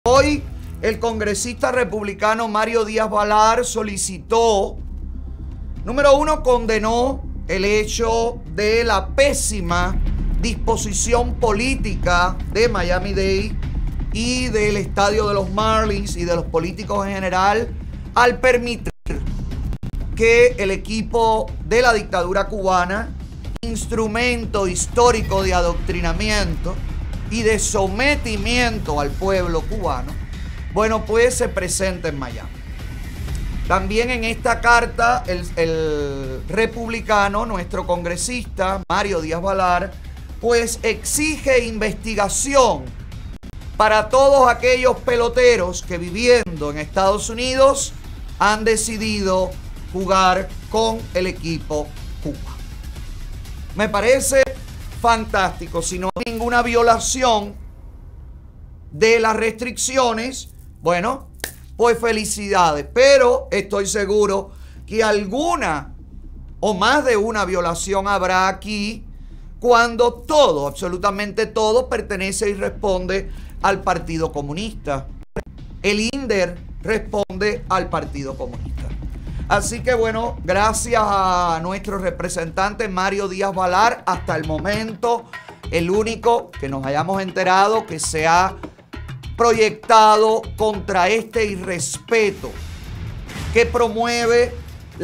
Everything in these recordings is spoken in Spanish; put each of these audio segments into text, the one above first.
Hoy el congresista republicano Mario Díaz-Balart solicitó, número uno, condenó el hecho de la pésima disposición política de Miami-Dade y del estadio de los Marlins y de los políticos en general al permitir que el equipo de la dictadura cubana, instrumento histórico de adoctrinamiento y de sometimiento al pueblo cubano, bueno, pues se presenta en Miami. También en esta carta el republicano, nuestro congresista Mario Díaz-Balart, pues exige investigación para todos aquellos peloteros que viviendo en Estados Unidos han decidido jugar con el equipo Cuba. Me parece fantástico. Si no hay ninguna violación de las restricciones, bueno, pues felicidades. Pero estoy seguro que alguna o más de una violación habrá aquí cuando todo, absolutamente todo, pertenece y responde al Partido Comunista. El INDER responde al Partido Comunista. Así que bueno, gracias a nuestro representante Mario Díaz-Balart, hasta el momento el único que nos hayamos enterado que se ha proyectado contra este irrespeto que promueve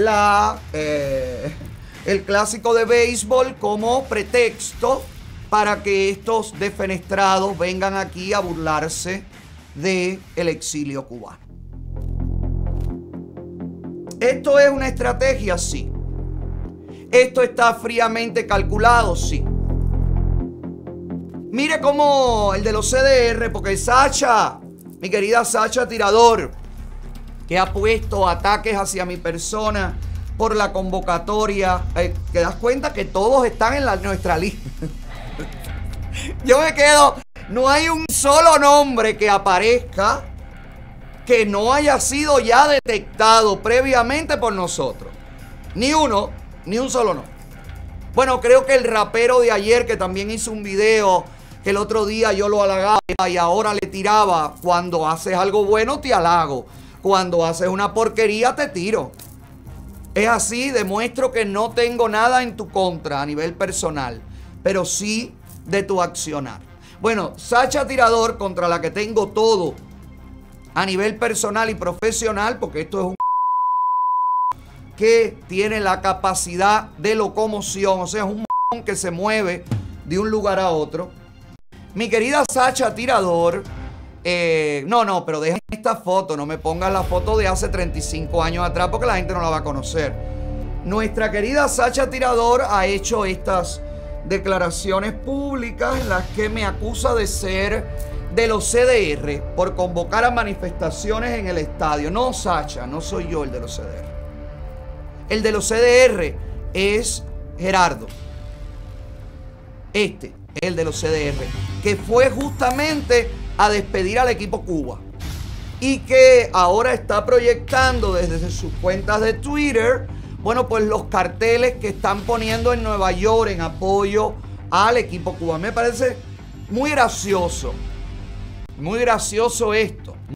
el clásico de béisbol como pretexto para que estos defenestrados vengan aquí a burlarse del exilio cubano. ¿Esto es una estrategia? Sí. ¿Esto está fríamente calculado? Sí. Mire cómo el de los CDR, porque Sacha, mi querida Sacha Tirador, que ha puesto ataques hacia mi persona por la convocatoria, te das cuenta que todos están en nuestra lista. Yo me quedo, no hay un solo nombre que aparezca que no haya sido ya detectado previamente por nosotros. Ni uno, ni un solo no. Bueno, creo que el rapero de ayer, que también hizo un video, que el otro día yo lo halagaba y ahora le tiraba: cuando haces algo bueno te halago, cuando haces una porquería te tiro. Es así, demuestro que no tengo nada en tu contra a nivel personal, pero sí de tu accionar. Bueno, Sacha Tirador, contra la que tengo todo a nivel personal y profesional, porque esto es un que tiene la capacidad de locomoción, o sea, es un que se mueve de un lugar a otro. Mi querida Sacha Tirador, pero deja esta foto, no me pongas la foto de hace 35 años atrás porque la gente no la va a conocer. Nuestra querida Sacha Tirador ha hecho estas declaraciones públicas en las que me acusa de ser de los CDR por convocar a manifestaciones en el estadio. No, Sacha, no soy yo el de los CDR. El de los CDR es Gerardo. Este es el de los CDR, que fue justamente a despedir al equipo Cuba y que ahora está proyectando desde sus cuentas de Twitter, bueno, pues los carteles que están poniendo en Nueva York en apoyo al equipo Cuba. Me parece muy gracioso. Muy gracioso esto.